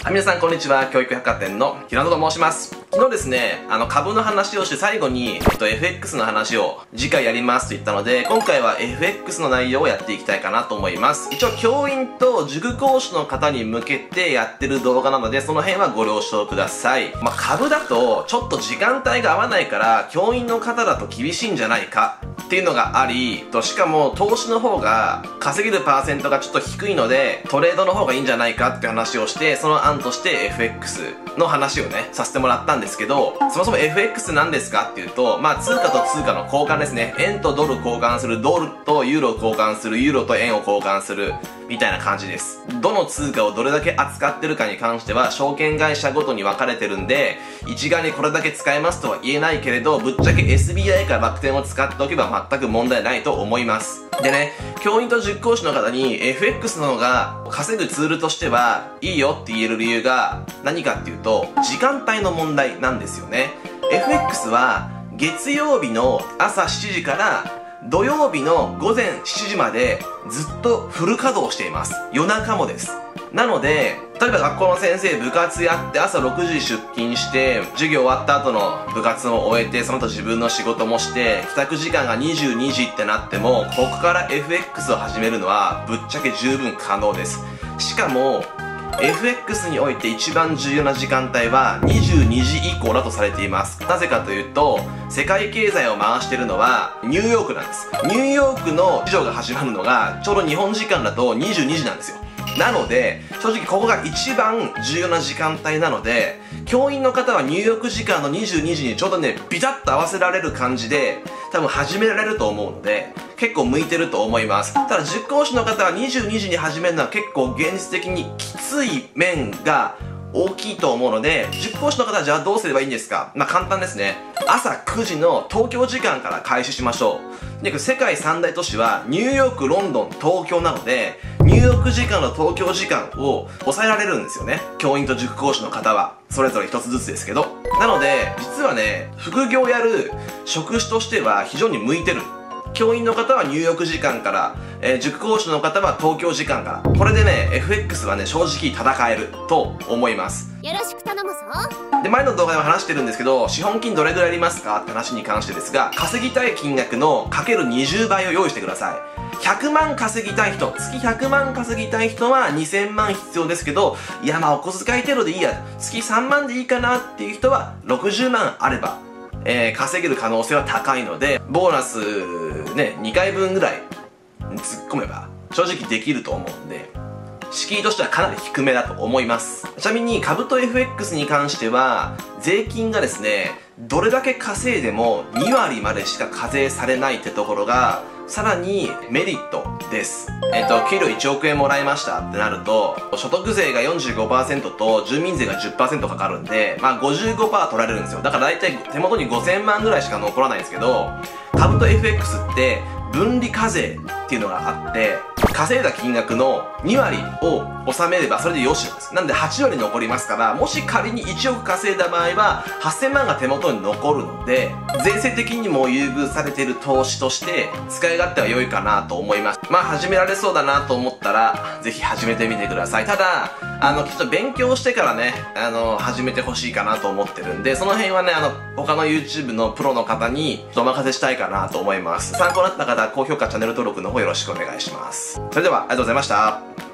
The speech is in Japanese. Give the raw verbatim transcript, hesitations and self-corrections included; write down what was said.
はい、皆さんこんにちは。教育百貨店の平野と申します。昨日ですね、あの株の話をして最後に、えっと、エフエックス の話を次回やりますと言ったので、今回は エフエックス の内容をやっていきたいかなと思います。一応教員と塾講師の方に向けてやってる動画なので、その辺はご了承ください。まあ、株だとちょっと時間帯が合わないから、教員の方だと厳しいんじゃないかっていうのがあり、としかも投資の方が稼げるパーセントがちょっと低いので、トレードの方がいいんじゃないかって話をして、その案として エフエックス の話をね、させてもらったんですけど、そもそも エフエックス 何ですかっていうと、まあ通貨と通貨の交換ですね。円とドル交換する、ドルとユーロを交換する、ユーロと円を交換する、みたいな感じです。どの通貨をどれだけ扱ってるかに関しては、証券会社ごとに分かれてるんで、一概にこれだけ使えますとは言えないけれど、ぶっちゃけ エスビーアイ か楽天を使っておけば全く問題ないと思います。でね、教員と塾講師の方に エフエックス の方が稼ぐツールとしてはいいよって言える理由が何かっていうと、時間帯の問題なんですよね。エフエックス は月曜日の朝しちじから土曜日の午前しちじまでずっとフル稼働しています。夜中もです。なので、例えば学校の先生部活やって朝ろくじ出勤して授業終わった後の部活も終えてその後自分の仕事もして帰宅時間がにじゅうにじってなってもここから エフエックス を始めるのはぶっちゃけ十分可能です。しかも エフエックス において一番重要な時間帯はにじゅうにじ以降だとされています。なぜかというと、世界経済を回しているのはニューヨークなんです。ニューヨークの市場が始まるのがちょうど日本時間だとにじゅうにじなんですよ。なので、正直ここが一番重要な時間帯なので、教員の方はニューヨーク時間のにじゅうにじにちょうどね、ビタッと合わせられる感じで、多分始められると思うので、結構向いてると思います。ただ塾講師の方はにじゅうにじに始めるのは結構現実的にきつい面が大きいと思うので、塾講師の方はじゃあどうすればいいんですか？まあ簡単ですね。朝くじの東京時間から開始しましょう。で、世界三大都市はニューヨーク、ロンドン、東京なので、ニューヨーク時間の東京時間を抑えられるんですよね。教員と塾講師の方は。それぞれ一つずつですけど。なので、実はね、副業やる職種としては非常に向いてる。教員の方はニューヨーク時間から、えー、塾講師の方は東京時間から。これでね、エフエックス はね、正直戦えると思います。 よろしく頼むぞ。 で、前の動画でも話してるんですけど、資本金どれぐらいありますかって話に関してですが、稼ぎたい金額のかけるにじゅうばいを用意してください。ひゃくまん稼ぎたい人、月ひゃくまん稼ぎたい人はにせんまん必要ですけど、いやまあお小遣い程度でいいや、月さんまんでいいかなっていう人はろくじゅうまんあれば、えー、稼げる可能性は高いので、ボーナスね、にかいぶんぐらい突っ込めば正直できると思うんで、敷居としてはかなり低めだと思います。ちなみに株と エフエックス に関しては、税金がですね、どれだけ稼いでもにわりまでしか課税されないってところが、さらにメリットです。えっと、給料いちおくえんもらいましたってなると、所得税が よんじゅうごパーセント と住民税が じゅっパーセント かかるんで、まあ ごじゅうごパーセント 取られるんですよ。だから大体手元にごせんまんぐらいしか残らないんですけど、株と エフエックス って分離課税っていうのがあって、稼いだ金額のにわりを納めればそれでよしなんです。なんではちわり残りますから、もし仮にいちおく稼いだ場合ははっせんまんが手元に残るので、税制的にも優遇されている投資として使い勝手は良いかなと思います。まあ始められそうだなと思ったら、ぜひ始めてみてください。ただ、あの、ちょっと勉強してからね、あの、始めてほしいかなと思ってるんで、その辺はね、あの、他の YouTube のプロの方にお任せしたいかなと思います。参考になった方は高評価、チャンネル登録の方よろしくお願いします。それでは、ありがとうございました。